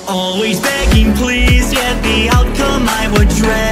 Always begging, please, yet the outcome I would dread.